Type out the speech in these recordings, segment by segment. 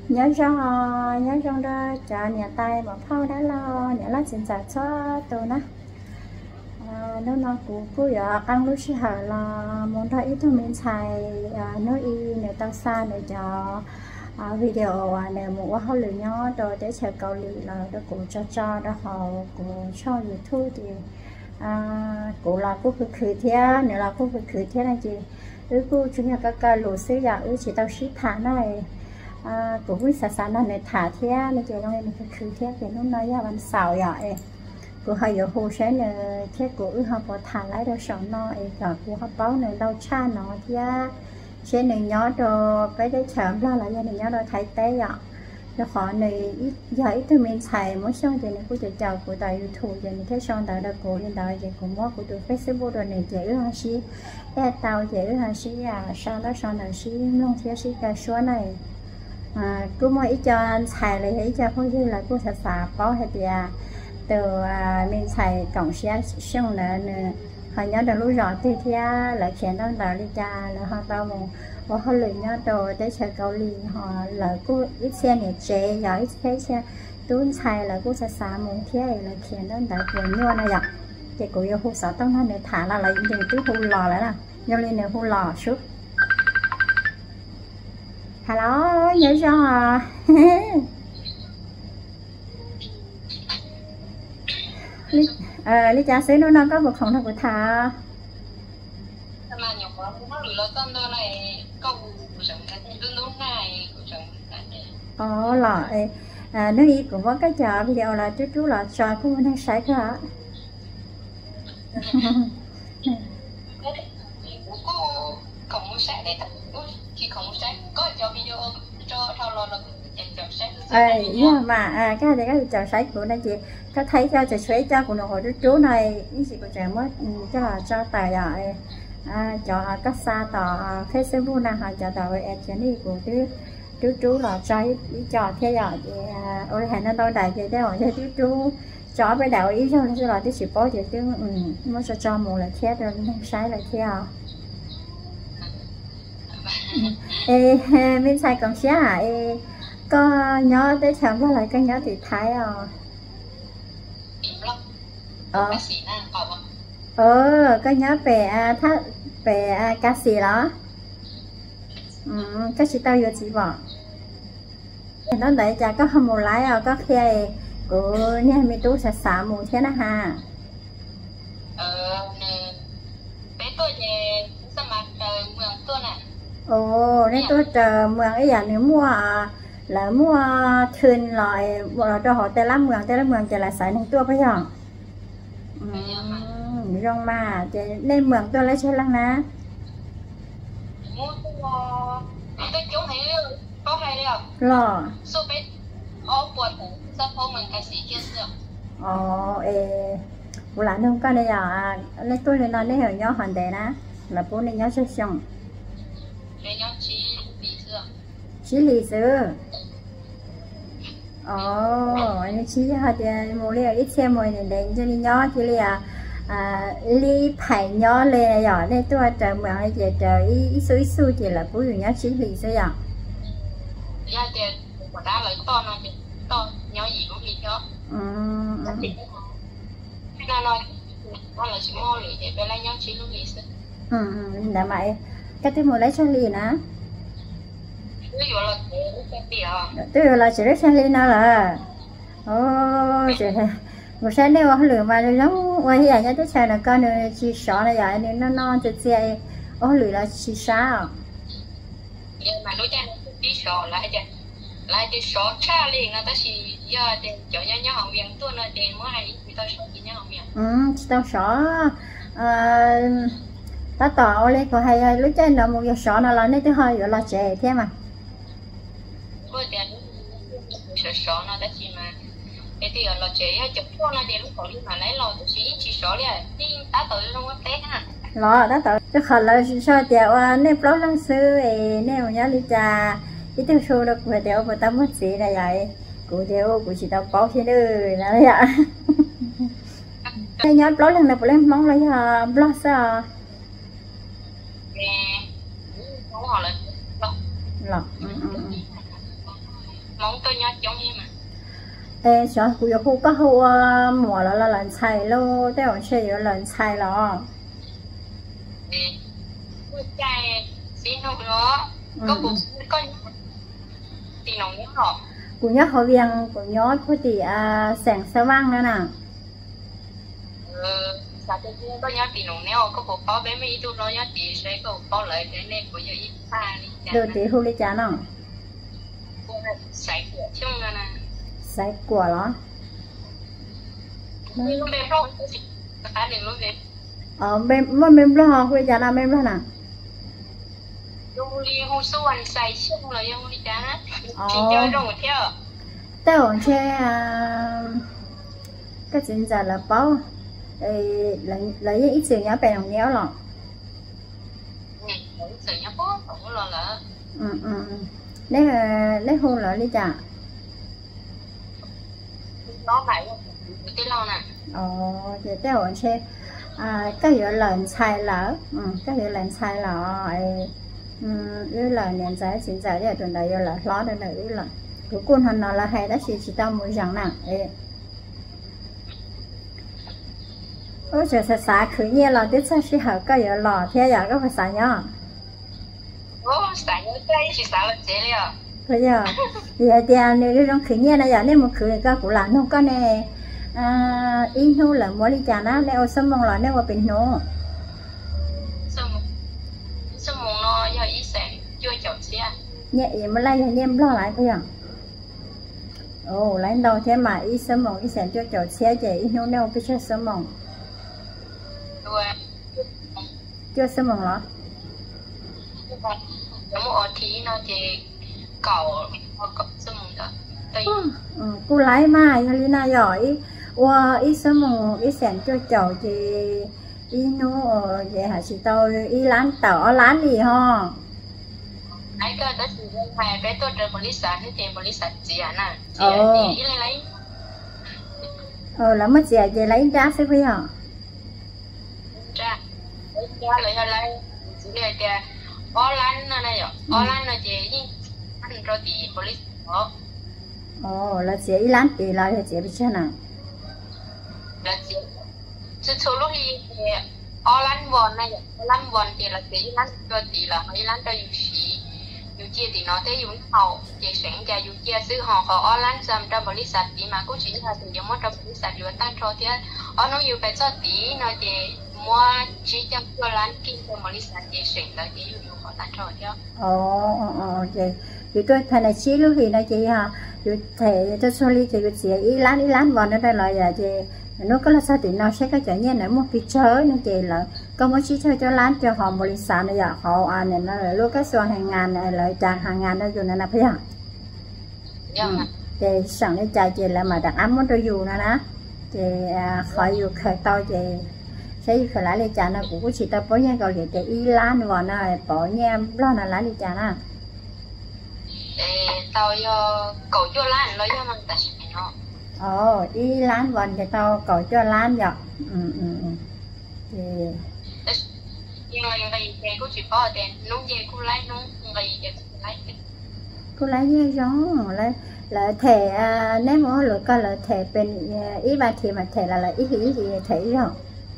nhớ trong đó cho nhà tay mà phao đã lo nhà lá xin trả cho tôi nè nó cũng giờ ăn lúc xưa là muốn thấy ít thôi mình xài nói y nếu tao xa để cho video này một họ lựa nhau rồi để chờ cầu lì là đó cũng cho đó họ cũng cho YouTube thì cũng là cũng khử thế nếu là cũng khử thế này chị cũng chúng ta các lúa sữa giả chỉ tao ship thả này cũng với sản nó này thả thế này chị nó này khử thế thì nó nói là bạn xào vậy của họ giờ hồ sơ này thế của họ bỏ thả lại đó sống nó rồi của họ báo này đâu cha nó thì trên này nhớ đồ cái đấy chậm là gia đình nhớ đồ thay té vậy rồi họ này ít giấy từ mình xài mỗi xong thì này của chị chào của tại YouTube thì thế xong tại đó của hiện tại thì cũng có của từ Facebook rồi này dễ hơn xí tao dễ hơn xí sau đó sau này xí luôn xí cái số này cứ mỗi ít cho anh xài lại ý cho không như là cô sẽ xả báo hay thì từ mình xài cổng xe xong là họ nhớ được lúc rõ thì là khiến nó đào đi cha là họ tao một họ lười nhớ đồ để chờ cầu lì họ là cô ít xe này chế giờ ít xe túi xài là cô sẽ xả một thế là khiến nó đào tiền mua này vậy thì cô yêu hú sợ tông nó để thả là lấy những túi hú lò lại nè nhau lên này hú lò suốt hello nhớ cho lý cha xí nó có một phòng thằng của thà lại nó đi cũng có cái chợ bây giờ là chú là trò cũng đang sải cả mà cái này cái chợ sải của đây chị có thấy cho chị xuế cho của nó hồi chú này ý chị của trẻ mất cho là cho tài rồi cho các xa tỏ Facebook là họ cho tàu em chuyến đi của chú là cho ý cho thế rồi thì ôi hẹn nó tôi đại vậy đấy hỏi cho chú cho với đạo ý cho nó là cái sự bó thì chứ mới cho một là chết rồi nó sai là theo mình xài còn xé có nhớ tới chồng có lại cái nhớ thì thái có nhớ về ca sĩ đó cái chị tao vừa chỉ bỏ nó để cho có không một lái có khi của nhà mi tú sẽ xả mù thế đó ha nên tôi chờ mượn ấy giờ nếu mua là mua thuyền loại cho họ tê lắm mượn trở lại xài nên tôi phải không rong mà nên mượn tôi lấy cho lăng ná lo của lại không có đây lấy tôi lên đó lấy hiểu nhau hoàn đề đó là bố nên nhau xuất xong chỉ lý sư anh chỉ họ thì mua lấy ít xe mồi này để cho đi nhỏ chỉ là ly phải nhỏ lên rồi nên tôi chờ mà giờ chờ ít số chỉ là bố nhỏ chỉ lý sư à dạ thì của ta lấy to nhỏ gì cũng bị nhỏ nó nói con là chỉ mua lì để lấy nhỏ chỉ luôn lý sư đã vậy cái thứ mua lấy cho lì nè tôi là chỉ rất sang nó là chị một sáng nay họ lừa mà giống quay hiện nhá tới là con này chỉ sợ là vậy nên nó non cho xe họ lừa là chỉ sao nhưng mà đối với chỉ sợ lại chỉ sợ cha liền nó chỉ giờ thì chỗ nhau họ miệng tôi nói thì mới hay thì tôi sợ gì nhau miệng tao sợ ta tỏ lên có hay lúc trên nó một giờ sợ nó là nên thứ hai gọi là trẻ thế mà cô thì sợ nó đã chỉ mà cái thì là trẻ chụp phone nó thì lúc còn đi mà lấy lò chỉ sợ liền đi tá tự luôn có té ha lò tá tự chứ không là sao chèo nên pro lăng sư nên mà nhớ đi trà cái tiêu số được về tiêu mà tao mất gì là vậy cụ tiêu cụ chỉ tao bảo thế nữa là vậy cái nhớ pro lăng này pro lăng mong lấy blog sao không họ là lọ mong tôi nhớ chống em mà ê sợ cụ giờ khu có khu mùa là lần xài luôn thế còn chơi giờ lần xài lo cô trai xin không nó có thì nó nhớ họ cụ nhớ họ viên cụ nhớ có thì sảng sơ vang nữa nè sao tôi có nhớ thì nó nếu có bộ có bé mấy tôi nói nhớ thì sẽ có có lợi thế nên của giờ ít pha đi được thì khu đi chả nào sải của chung là nè sải của đó lúc bên đó ta đừng lúc bên bên đó khu đi chả nào bên đó nè lúc đi hôm sau anh sải chung là không đi chả á chỉ chơi rồi theo tới còn chơi cái chuyện giờ là bao lấy ít tiền nhá bèn đồng nhéo lọ lấy hôn lại đi chả nó phải cái lo nè thì tới ổn xe cái hiệu lần sai lỡ cái hiệu lần sai lỡ với là nền giá chính giá để tuần đấy là lo được nữa là cuối cùng hắn nó là hay đã chỉ tao muốn rằng nè ôi trời sao xả khử nhẹ là tiếp sau khi học cái hiệu lò thế giờ có phải xả nhá xả nhớ cái chỉ xả là chế liệu bây giờ thì nếu trong khử nhẹ này giờ nếu một khử cái cũng là không có nè in thu là mua đi chả nó nếu sớm mong là nếu mà bình nô sớm mong nó giờ ý sẽ chưa chọn xe nhẹ gì mà lại nhẹ lo lại bây giờ lấy đầu thế mà ý sớm mong ý sẽ chưa chọn xe vậy in thu nếu biết chưa sớm mong chưa sớm mong lắm giống một tí nó thì cậu sớm mong đó cô lái mà Helena giỏi ít sớm mong ít sẵn cho chậu thì ít nó vậy hả chị tôi ít lán tỏ lán gì ho ai cơ đó thì hai bé tôi chơi police sản thì tiền police sản gì hả nè chị lấy là mất gì vậy lấy giá sẽ phải hả ra lấy chỉ là cái online này rồi online là gì anh rồi thì police đó là chị lán thì là chị biết chưa nào là chị số lúc thì online vòn này online vòn thì là chị lán rồi thì là mấy lán cho dù chia thì nó thế dù hậu chị sẵn cho dù chia sư họ online làm cho police sản thì mà cũng chỉ là từ giống cho police sản rồi tan rồi thì nó dù phải cho tí nó thì mua chỉ cho cho lán kinh cho police sản thì sẵn tới thì dù họ tan rồi chứ vậy thì tôi thằng này chỉ lúc thì nó chị hả rồi thể cho số ly thì chị ý lán vào nó đây là giờ chị nó có là sao thì nó sẽ có chuyện như này một cái chơi nó chị là có một chiếc chơi cho lán cho họ một lít xả này giờ họ này nó là lúc cái xoan hàng ngàn này lại tràn hàng ngàn đó rồi này là phải không thì sẵn để chạy chị là mà đặt ấm muốn tôi dù nữa nè thì khỏi dù khởi to chị sẽ khởi lại đi chả nó cũng có chị ta bỏ nha cầu thì ý lán vào nó bỏ nha lo là lá đi chả nè tao cầu cho lán lấy cho mình ta sẽ nó ý lán vần thì tao cầu cho lán vậy thì nhưng mà ngày thì cô chỉ có tiền nung gì cô lấy nung ngày thì cô lấy gì giống là thể nếu mà lựa coi là thể bên ý ba thì mà thể là ý gì thể rồi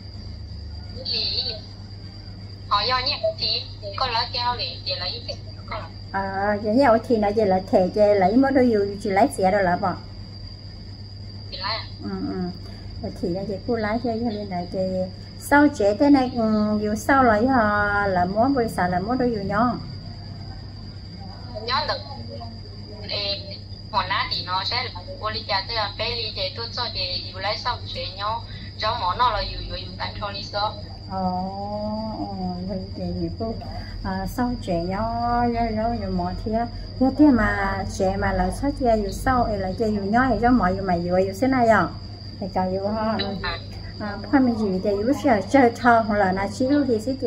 họ do nhé thì con lấy keo thì lấy cái vậy nhau thì nó chỉ là thể chỉ lấy mới đôi dù chỉ lấy xe rồi là bỏ thì là chị cô lái cho nên là chị sau chế thế này dù sau là món bơi xả là món đôi dù nhỏ được hồi nãy thì nó sẽ là cô đi chả tới là bé đi chị tôi cho chị dù lấy sau chế nhau cho món nó là dù ăn cho đi số thì cô sau trẻ nhỏ rồi mọi thứ giờ thế mà trẻ mà là sao chia dù sau là chia dù nhỏ thì cho mọi dù mày dù thế này rồi thì còn dù ha khoai mình gì thì lúc giờ chơi thơ hoặc là chỉ lúc thì sẽ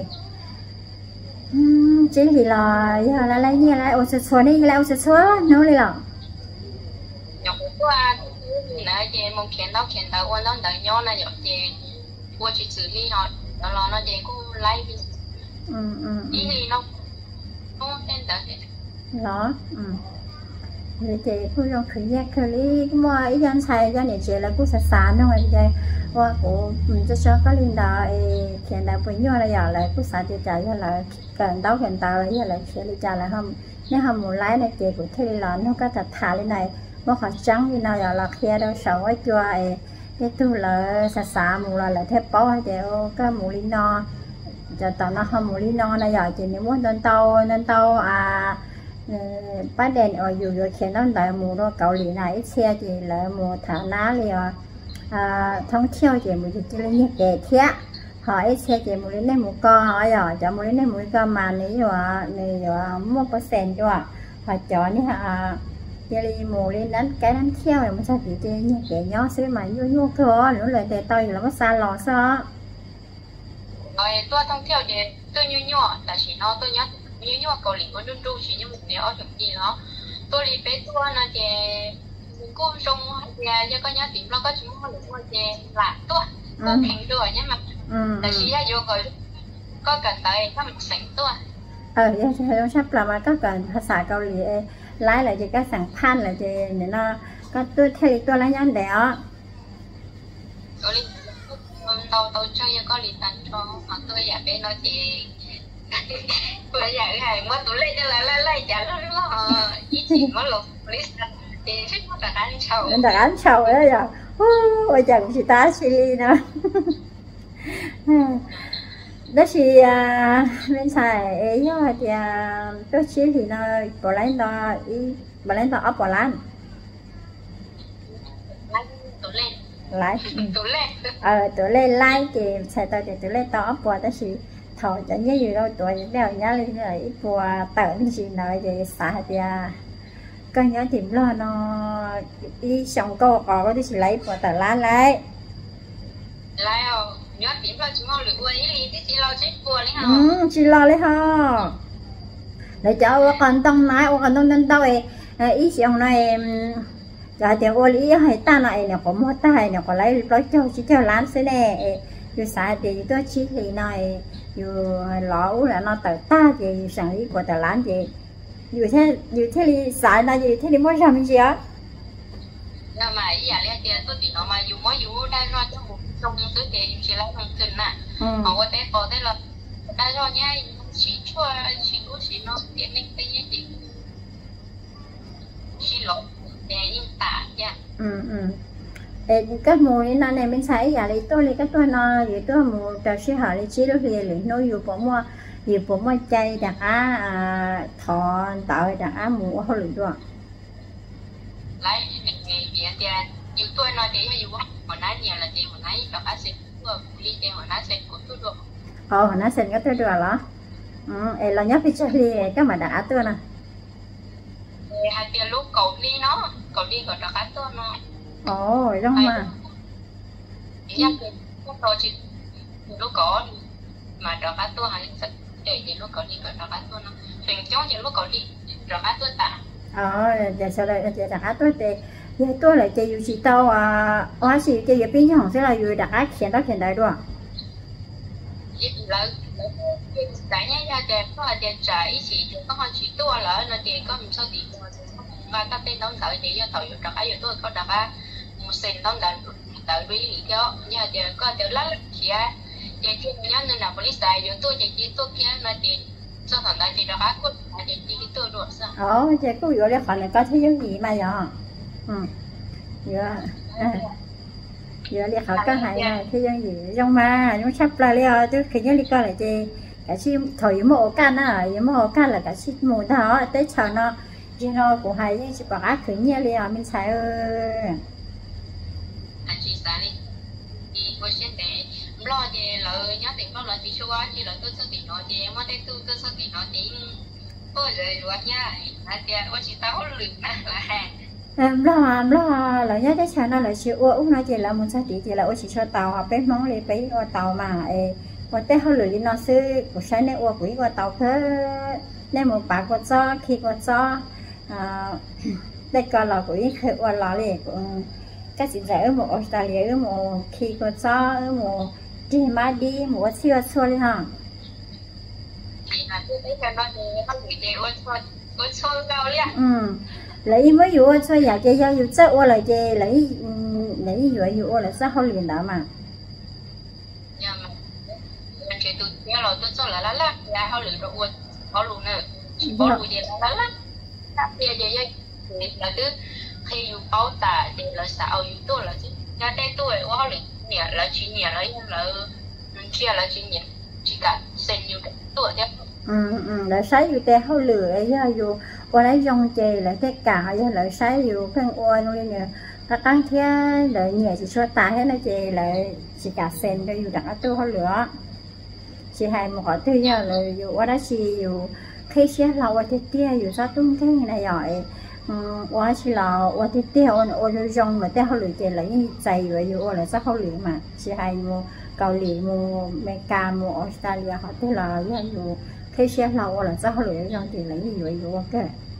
chỉ thì là giờ là lấy như là ô sơ sơ đi là ô sơ sơ nó đi là nhọc quá là chị mong khen tao quan tâm tới nhau là nhọc chị qua chị xử lý họ đó nó chị cũng lấy ý thì nó không tên tới đó rồi chị cứ dùng khử nhẹ khử lý mua ít dân xài cho nên chị là cứ sạch sạch nữa rồi chị qua cũng cho có linh đạo hiện đại bây giờ là giờ lại cứ sạch thì chạy là cần đấu hiện tại là giờ lại chị đi chạy là không nếu không muốn lái này chị cũng thấy là nó có thật thà lên này mà họ trắng như nào giờ là kia đâu sợ quá chua cái tu là sạch sạch một là lại thép bó hay đều có một ly no cho tao nó không một ly no này giờ chị nếu muốn lên tàu bắt đèn ở dù rồi khi nó lại mùa đó cậu lì này xe chị lại mùa thả ná liền thông theo chị một chị lên nhạc kẹt thế hỏi xe chị một lên một con hỏi rồi cho một lên một con mà này rồi mua có sen cho họ chọn đi chị đi mùa lên đánh theo rồi mà sao chị nhạc kẹt nhó xíu mà vô thôi nữa lời tè tôi là có xa lò sao tôi thông theo chị tôi nhu là chỉ nó tôi nhớ như mà cậu lì có đun đun chỉ như một điều ở trong gì đó tôi đi bé tôi nó chè cô trong nhà cho có nhớ tìm nó có chúng nó được mua chè là tôi có thành rồi nhé mà là chỉ ra vô rồi có cần tới nó mình sẵn tôi vậy sắp là mà có cầnภาษาเกาหลีlái lại cho các sản phan là chị để nó có tôi theo tôi lái nhắn đẻ tôi chơi có lì tặng cho mà tôi giả bé nó chị bây giờ cái mới tụi lấy cho lại trả nó đúng không? Chỉ có lục list thì thích nó đặt ăn sầu. Đặt ăn sầu đó giờ. Ôi chàng chị ta xì nữa. Đó thì bên xài ấy thì tôi chỉ thì nó bỏ lên đó ấp bỏ lan. Lại tụi lên like thì xài tao thì tụi lên to ấp bỏ đó thì thầu cho nhớ gì đâu tuổi đeo nhớ lên rồi ít qua tận gì nói về xã thì con nhớ tìm lo nó đi xong câu có thì chỉ lấy qua tờ lá lấy nhớ tìm lo chúng nó lựa quay thì chỉ lo chết qua lấy hả chỉ lo lấy hả để cho con tông nói con tông tao ý xong này rồi thì ô lý hay ta này nè có mua tay nè có lấy chỉ cho lán thế này dù xã thì tôi chỉ thì này dù lỗ là nó tự ta thì sản lý của tờ lán thì dù thế thì xã là gì thế thì mới làm gì á nhưng mà ý là thì tôi thì nó mà dù đang lo cho một trong những thứ thì chỉ là một tuần nè họ có thể là đang lo nha chỉ nó tiền nên cái gì thì chỉ lỗ để in tả nha các mùi nó này mình thấy giả lý tôi lấy các tôi nó gì tôi mùi trò sư hỏi lý chí lúc thì lý nó dù bỏ mua chay đặc á thọ tạo đặc á mùi hơi lửa được lấy thì dù tôi nói thế mà dù họ nói nhiều là thì họ nói đặc á sẽ của đi thì họ nói sẽ của tôi được họ nói sẽ có tôi được đó là nhớ phía chơi đi các mà đặc á tôi nè hai tiền lúc cậu đi gọi đặc á tôi nó đúng mà nhắc lúc đó chỉ lúc có mà đó cá tôi hay sẽ để lúc có đi đó cá tôi nó thuyền chống những lúc có đi đó cá tôi tạ giờ sau đây là đặt cá tôi thì giờ tôi lại chơi gì tao hóa gì chơi gì bên nhau sẽ là vừa đặt cá hiện đại đúng không? Là tại nhá ra đẹp có là đẹp trái chỉ có họ chỉ tôi là nó đẹp có một số tiền và các bên đóng đợi thì do thầu đặt cá giờ tôi có đặt cá một sen đóng đợi đi thì cho nhà giờ có tiểu lát kia giờ thì nhá nên là police đại giờ tôi chỉ tôi kia là thì cho thằng đại thì đặt cá cốt là thì cái tôi được sao chị có hiểu là phần này có thế giới gì mà giờ giờ li họ có hay này thế giới gì trong mà chúng sắp là li tôi khi nhớ li coi là chị cả chi thời mộ can là cả chi mù đó tới chờ nó chị nó cũng hay chứ chị bảo ác khởi nhớ li mình xài chị xài đi thì tôi sẽ để lo về lợi nhớ tiền lo thì số chỉ là tôi số tiền nó thì em muốn tôi số tiền nó thì ôi rồi ruột nha thì tôi chỉ tao lười là em lo là nhớ cái sao nó là chịu uống nó chỉ là một số tiền chỉ là chỉ cho tàu hoặc bé món lấy bé tàu mà và té hơi lười nó sư của sáng nay uống của tàu thế nên một bà có cho khi có cho đây còn là của khởi uống lò liền các chị rẻ ở một Australia ở một khi có cho ở một đi mà đi một siêu xua đi hả? Thì là tôi thấy cái nó thì không bị để uống xua đâu đấy. lấy mới dụ cho nhà chơi giao dụ chắc qua lại chơi lấy dụ qua lại sao không liền đó mà nhà mà mình chơi tụi nhà rồi tôi cho là lá nhà họ lựa rồi có luôn nè có luôn gì là lá bây giờ là cứ khi dụ bao tả để là sao dụ tôi là chứ nhà đây tôi họ lựa nhà là chỉ nhà là chia là chỉ nhà chỉ cả sinh nhiều cái tuổi thế là sai dụ tè không lựa ấy dụ qua lấy dòng chè là cái cả là sai dụ phèn oan luôn nè các tăng thế là nhà chỉ cho ta hết nó chè là chỉ cả sen để dụ đặt tôi không lựa chỉ hay một hỏi tôi giờ là dụ qua đó chỉ dụ khi xe lâu thì tia dụ sao tung thế này giỏi qua chỉ là qua thì tia ôn dòng mà tia không lựa chè lấy dày rồi dụ là sao không lựa mà chỉ hay một Cào Lì một America một Australia họ tức là dụ khi xe lâu là sao không lựa dòng thì lấy gì vậy dụ ok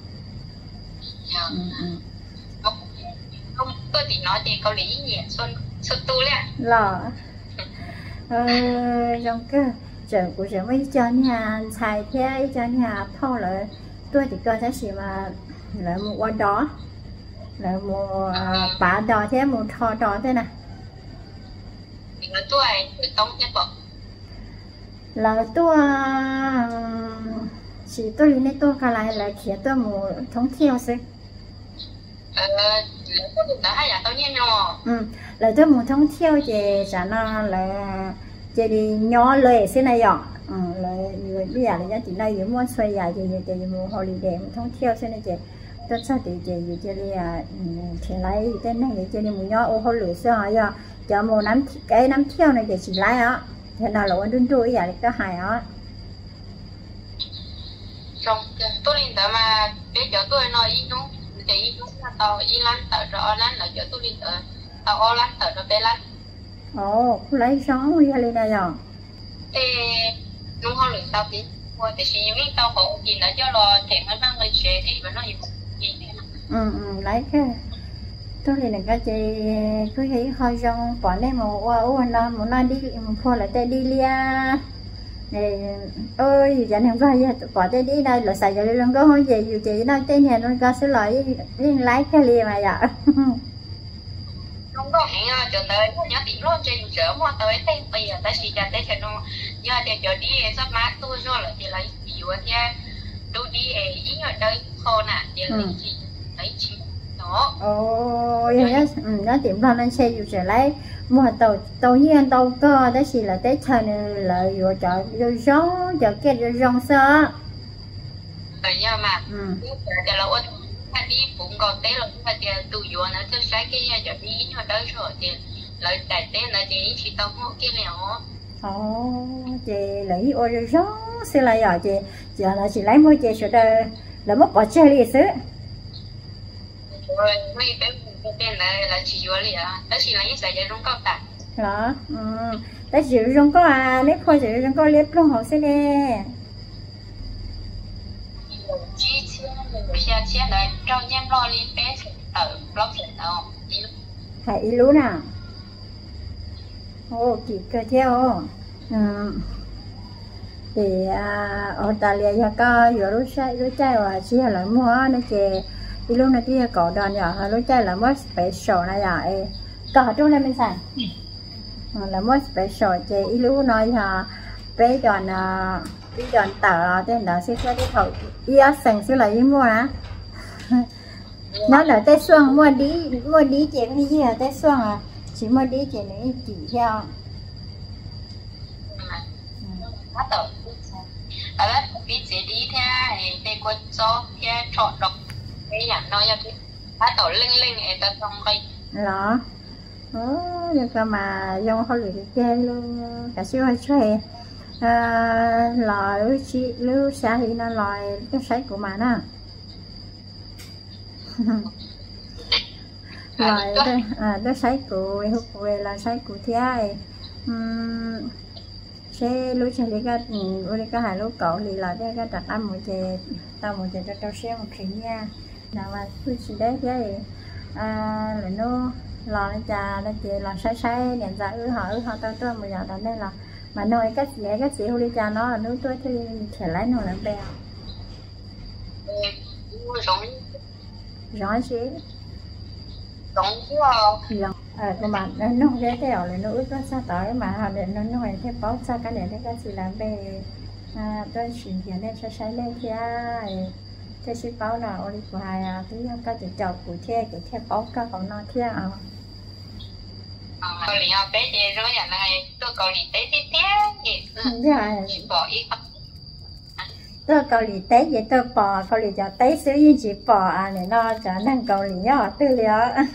không tôi thì nói thì Cào Lì nhỉ xuân tu đấy là dòng cơ giờ của giờ mấy cho nhà xài thế cho nhà thâu lại tôi thì coi thấy gì mà lại một qua đó lại một bả đò thế một thò đò thế này là tôi chỉ tôi lên tôi cả lại là khi tôi một thống theo chứ là tôi một thống theo thì chả nó là chỉ đi nhỏ lời thế này ạ là bây giờ là giá trị này muốn muốn xoay dài thì một holiday một thống theo thế này chị tôi sao thì chị là chị lấy tên này chị đi một nhỏ ô hồ lửa sao vậy cho một năm theo này chị lấy á thế nào là anh đun vậy có hài á trong tôi lên đó mà để cho tôi nói ý nó thì nó tàu ý lăn tàu rồi lăn là cho tôi lên đó tàu lăn tàu rồi bé lăn lấy gió như thế này rồi thì đúng không luyện tàu thì thì chỉ những tàu khổ gì nữa cho lo thì nó đang lấy chế thì nó gì lấy cái tôi thì là cái chị cứ thấy hơi rong bỏ lên một nó đi một fois là tay đi lia này ơi giờ không có gì bỏ tay đi đây là xài giờ luôn có hơi gì dù chị nói tên nhà luôn có số loại liên lái cái lia mà dạ không có hẹn cho tới nhớ tiền luôn trên chợ mua tới tên bây giờ tới xì chặt tới chợ nó giờ thì chợ đi sắp mát tôi rồi là thì lấy ví dụ thì tôi đi ý ở đây khô nè thì lấy chị nó tiệm lo nên xe dù sẽ lấy mua tàu nhiên tàu cơ đó chỉ là tới thời này là vừa chợ rồi gió chợ kia rồi rong sơ rồi nha mà giờ là ôn đi cũng còn té là phải tiền tụ vừa nữa tôi sai cái giờ đi nhưng mà tới rồi thì lại đại té là chị chỉ tao mua cái nào chị lấy ô rồi gió sẽ lại giờ chị giờ là chị lấy mua chị sẽ là mất bỏ chơi đi xứ rồi mấy cái tên là chỉ vô liền đó chỉ là những sợi dây rong cao tạ đó đó chỉ rong có nếp thôi chỉ rong có nếp luôn họ sẽ nè chỉ xe xe này trong nhém lo đi bé ở block đâu phải lú nào kỳ cơ theo thì ở Italia giờ có vừa lúc chạy và chỉ là mua nó chè đi luôn này kia cỏ đòn nhỏ lúc chạy là mất special này vậy cỏ trong này mình xài là mất special chè đi luôn nói là bé đòn tờ tên là sẽ đi thầu đi sành sẽ là đi mua á nó là tết xuân mua đi chè cái gì là tết xuân à chỉ mua đi chè này chỉ theo ở đó đi sẽ đi theo để quên cho theo chọn đọc cái dạng nói ra thì bắt đầu linh ấy ta xong đây đó được mà dòng hơi lười chơi luôn cả siêu hay chơi lòi lưu xa thì nó lòi cái sấy của mà nè lòi cái sấy của hút về là sấy của thế sẽ lúc chơi cái hai lúc cậu thì là cái đặt ăn một chè tao một chè cho tao xem một khi nha nào mà tôi chỉ đấy cái là nó lò nó trà nó chè là say đèn ra họ tao bây giờ đó đây là mà nói cái gì huli trà nó là nước tôi thì sẽ lấy nó làm bèo rõ chứ đúng chưa lòng của bạn nó ghé theo là nó ước nó sao tới mà họ để nó nói thế bóc ra cái này cái gì làm về tôi chuyển tiền lên cho sai lên thì thế ship báo là ôi của hai thứ cái tự chọc của thế bóc cái còn nó thế Cầu lì học bé thì rồi nhà này tôi cầu lì tế tí tí gì bỏ ít tôi cầu lì tế vậy tôi bỏ cầu lì cho tế xíu như chỉ bỏ này nó cho năng cầu lì nhỏ tư liệu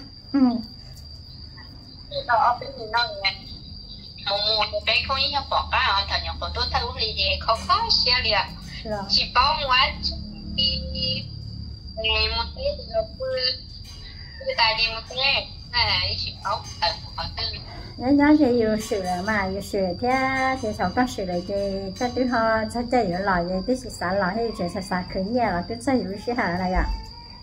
đó bên mình nói nè một một bé không ít bỏ cả họ thằng nhỏ của tôi thấy lì gì không có xe liền chỉ bỏ một một cái rồi cứ tại đi một cái này chỉ bỏ ở tư nhớ thì yêu sự mà yêu sự thì sau có sự thì cái thứ hai chắc chắn yêu lại thì cái sự xả lại thì chỉ xả khởi nhà là cái sẽ yêu sự hạ này ạ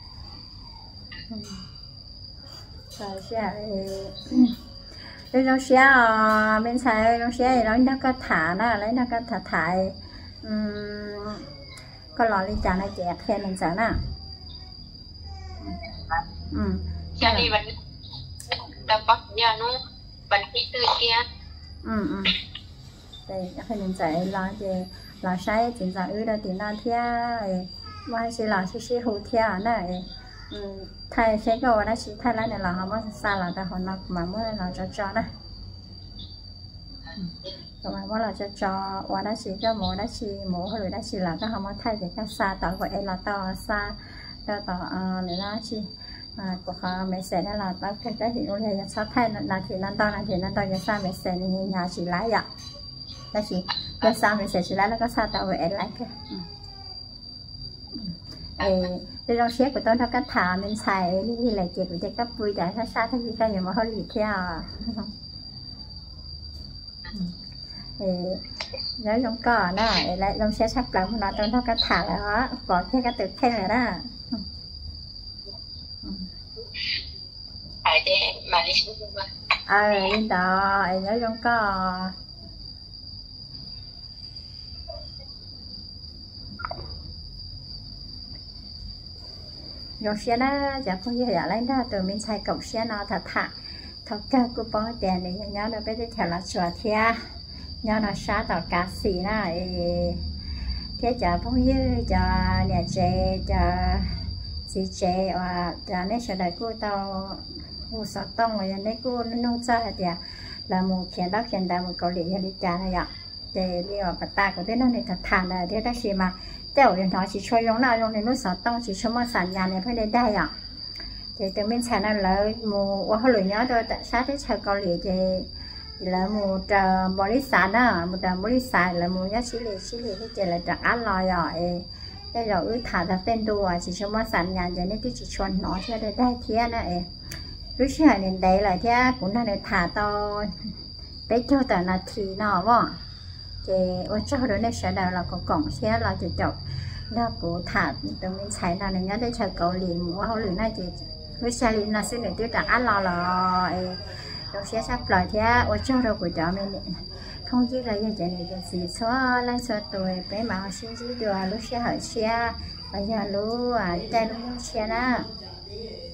rồi sẽ cái nó sẽ bên sai nó sẽ nói nó có thả nó lấy nó có thả thải có lò đi chả này chẹt khen mình sợ nè cho đi vẫn đập bắt giờ nó vẫn cái tư kia đây khen mình sợ là sai chính xác ư đó thì nó theo mà chỉ là chỉ hữu theo này thay sẽ có nó chỉ thay lại là họ mới xa là ta họ nó mà mới là cho đó rồi mà mới là cho và nó chỉ cho mỗi nó chỉ mỗi hồi nó chỉ là cái họ mới thay để cái xa tạo vậy là to xa tạo để nó chỉ của họ mấy sẽ đó là tao cái hiện luôn là sao thay là thì nó to giờ xa mấy sẽ nhà chỉ lái vậy nó chỉ giờ xa mấy sẽ chỉ lái nó có xa tạo vậy lại cái cái rau xếp của tôi nó cắt thả mình xài như là chuyện của cái vui đại sát sát thế gì cái gì mà hơi lì theo nếu không có nó lại rau xếp sắp lại nó tôi nó cắt thả lại đó bỏ cái tự khen rồi đó phải để mà đi xuống lên đó nếu không có rồi xe đó chẳng có gì hết lấy đó từ mình xài cổng xe nó thật thà thật cao của bó đèn để nhớ nó bây giờ là chùa thia nhớ nó sát tàu cá xì này thế chả phong như cho nhà trẻ cho xì trẻ và cho nên sẽ đại cô tàu hồ sơ tông rồi nên cô nông gia thì là một kiện đó kiện đại một cầu lì đi trả này ạ để đi vào bát ta của thế nó này thật thà là thế đó xì mà tiểu điện thoại chỉ cho dùng nào dùng để nuôi sống tông chỉ cho mà sản nhà này phải đến đây ạ thì từ bên sản nó là một hoa lửa nhớ tôi tại sao thế chờ cầu lì thì là một bò lì sản đó một bò lì sản là một giá chỉ lì cái chỉ là đặc ăn lòi rồi đây rồi ư thả ra tên đùa chỉ cho mà sản nhà cho nên tôi chỉ chuẩn nó cho đến đây thế này lúc xưa đến đây là thế cũng là để thả to bé cho tao là thì nó vâng thì ở chỗ đó này sẽ là có cổng xe là chỉ chọc nó cũng thả từ mình xài là nhớ tới chờ cầu liền mua hậu lửa này thì với xe liền là sẽ để tiêu trả ăn lo rồi xe sắp lại thế ở chỗ đó của cháu mình không chỉ là như vậy này gì số lên số tuổi bé mà họ xin gì được lúc xe hỏi xe bây giờ lúc chạy lúc xe đó